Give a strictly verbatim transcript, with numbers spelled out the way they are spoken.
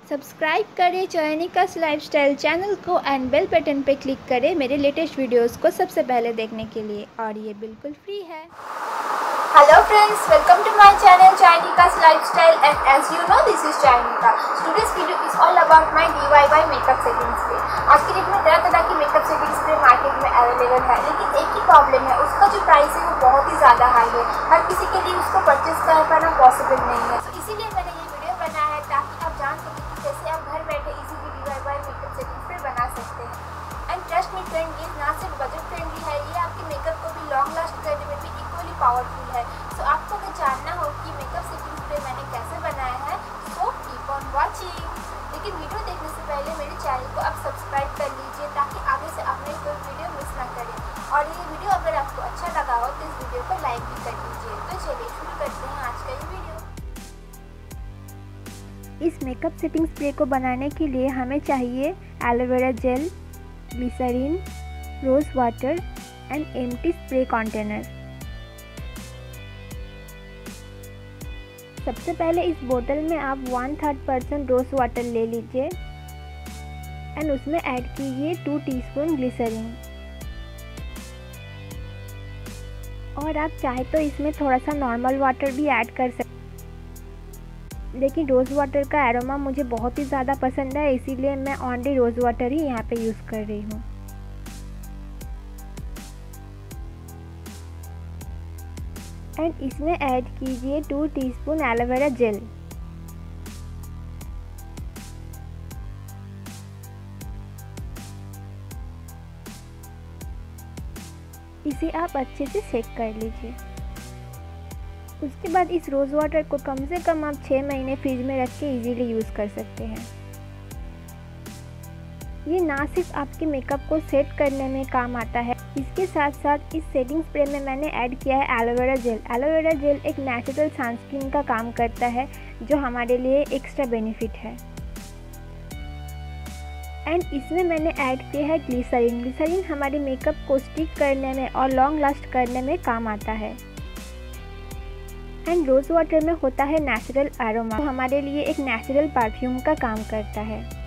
Subscribe करें चयनिकास lifestyle channel को एंड बेल बटन पर क्लिक करें मेरे लेटेस्ट वीडियोस को सबसे पहले देखने के लिए, और ये बिल्कुल फ्री है। Hello friends, welcome to my channel Chayanica's Lifestyle, and as you know this is Chayanika. Today's video is all about my D I Y makeup setting spray. आज की डेट में तरह तरह की मेकअप सेटिंग स्प्रे मार्केट में available है, लेकिन एक ही प्रॉब्लम है, उसका जो प्राइस है वो बहुत ही ज़्यादा हाई है। हर किसी के लिए उसको परचेज कर पाना पॉसिबल नहीं है, तो इसीलिए मैंने ये वीडियो बनाया है ताकि आप जान सकें कि कैसे आप घर बैठे easily D I Y makeup setting spray बना सकते हैं। एंड ट्रस्ट मी फ्रेंड, ये ना सिर्फ बजट फ्रेंडली है, ये आपके मेकअप को भी लॉन्ग लास्ट करने में भी इक्वली पावरफुल है। सो so, आपको अगर जानना हो कि मेकअप सेटिंग स्प्रे मैंने कैसे बनाया है, सो कीप ऑन वॉचिंग। लेकिन वीडियो देखने से पहले मेरे चैनल को आप सब्सक्राइब कर लीजिए ताकि आगे से आपने कोई वीडियो मिस ना करें, और ये वीडियो अगर आपको अच्छा लगा हो तो इस वीडियो को लाइक भी कर दीजिए। तो चलिए शुरू करते हैं आज का ये वीडियो। इस मेकअप सेटिंग स्प्रे को बनाने के लिए हमें चाहिए aloe vera gel, glycerine, rose water and empty spray container. सबसे पहले इस बोतल में आप one third percent rose water ले लीजिए एंड उसमें ऐड कीजिए टू टीस्पून ग्लिसरीन, और आप चाहे तो इसमें थोड़ा सा नॉर्मल वाटर भी ऐड कर सकते, लेकिन रोज़ वाटर का एरोमा मुझे बहुत ही ज़्यादा पसंद है, इसीलिए मैं ओनली रोज़ वाटर ही यहाँ पे यूज़ कर रही हूँ। एंड इसमें ऐड कीजिए टू टीस्पून एलोवेरा जेल। इसे आप अच्छे से सेक कर लीजिए। उसके बाद इस रोज़ वाटर को कम से कम आप छः महीने फ्रिज में रख के इजीली यूज़ कर सकते हैं। ये ना सिर्फ आपके मेकअप को सेट करने में काम आता है, इसके साथ साथ इस सेटिंग स्प्रे में मैंने ऐड किया है एलोवेरा जेल। एलोवेरा जेल एक नेचुरल सनस्क्रीन का काम करता है, जो हमारे लिए एक्स्ट्रा बेनिफिट है। एंड इसमें मैंने ऐड किया है ग्लिसरीन। ग्लिसरीन हमारे मेकअप को स्टिक करने में और लॉन्ग लास्ट करने में काम आता है। एंड रोज़ वाटर में होता है नेचुरल एरोमा, जो हमारे लिए एक नेचुरल परफ्यूम का काम करता है।